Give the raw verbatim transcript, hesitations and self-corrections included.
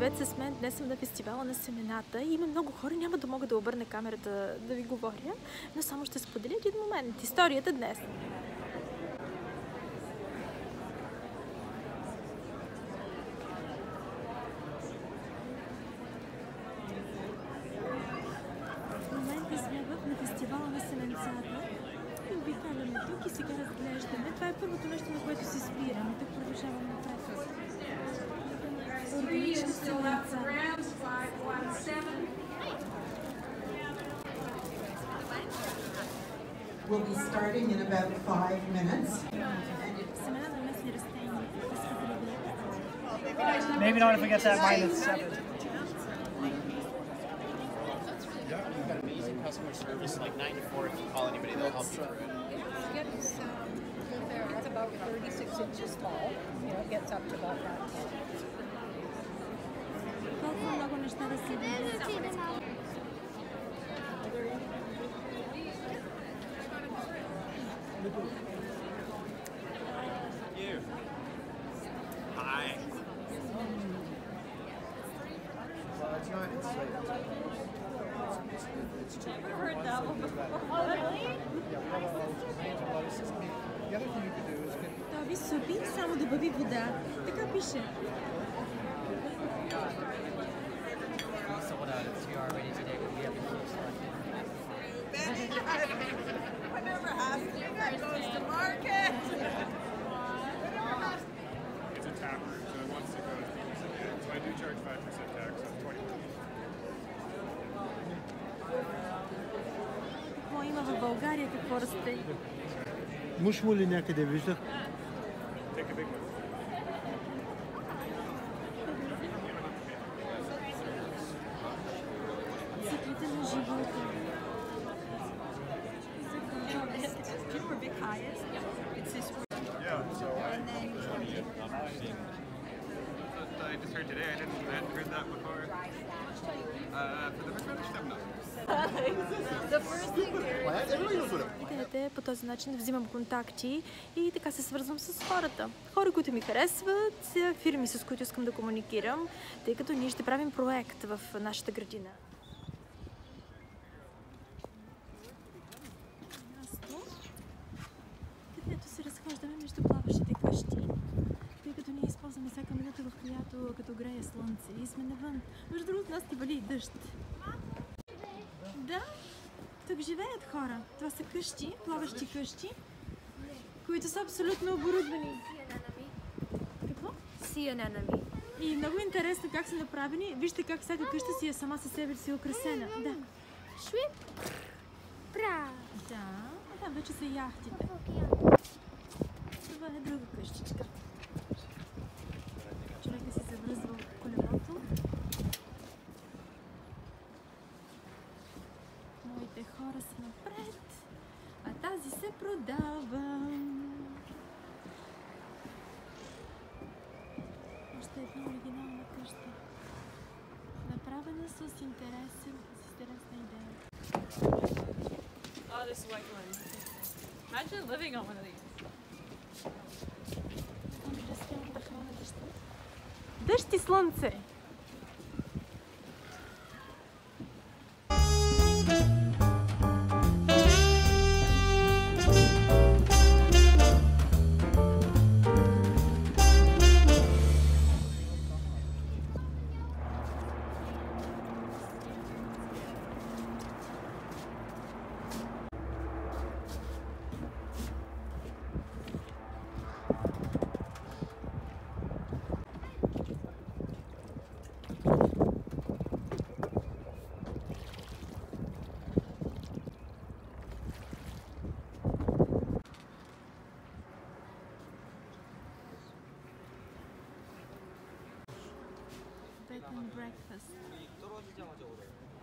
живеете с мен. Днес съм на фестивала на семената и има много хора. Няма да мога да обърна камерата да ви говоря, но само ще споделя един момент. Историята днес. В момента сме на фестивала на семенцата и обикаляме тук и сега разглеждаме. Това е първото нещо, на което се спираме. Тук продължаваме напред. Органични семенца. We'll be starting in about five minutes. Семена на местни растения. Maybe not if we get that minus seven. Yeah, you've got amazing customer service, like nine to four. If you call anybody, they'll help you through it. It's, um, it's about thirty-six inches tall. You know, it gets up to about that tall. Толкова много неща да се видят. You. Hi. Well, it's not. It's like. It's two different heard ones that that one do that. before. Oh, really? Yeah, we have a range of lettuces. The other thing you could do is get. Това ви супи, само да бъде вода. Така пише. We sold out at C R already today, but we have a full stock. I never asked you that goes to market. It's a tapper, so once it goes, so I do charge five percent tax, so twenty percent. Какво има в България, какво расте? Мушму ли някъде виждах? Take a big one. Циклите на живота. Do you know where Big High is? It's this Yeah, so I, and then I just heard today, I didn't, I hadn't heard that before. Uh, for the first one, I'm not. the first thing there Идеята е по този начин да взимам контакти и така се свързвам с хората. Хора, които ми харесват, фирми, с които искам да комуникирам, тъй като ние ще правим проект в нашата градина. Където се разхождаме между плаващите къщи, тъй като ние използваме всяка минута, в която като грее слънце и сме навън. Между другото, нас ти вали и дъжд. Да, тук живеят хора. Това са къщи, плаващи къщи, които са абсолютно оборудвани. Какво? Сиянанами. И много интересно как са направени. Вижте как всяка къща си е сама със себе си украсена. Да. Швип. Пра. Да, а там вече са яхтите. Това е друга къщичка. Човека си завръзва колелото. Моите хора са напред, а тази се продава. Още една оригинална къща. Направена с интересен, с интересна идея. Oh, this white one. Imagine living on one of these. Дъжд и слънце! Bed and breakfast.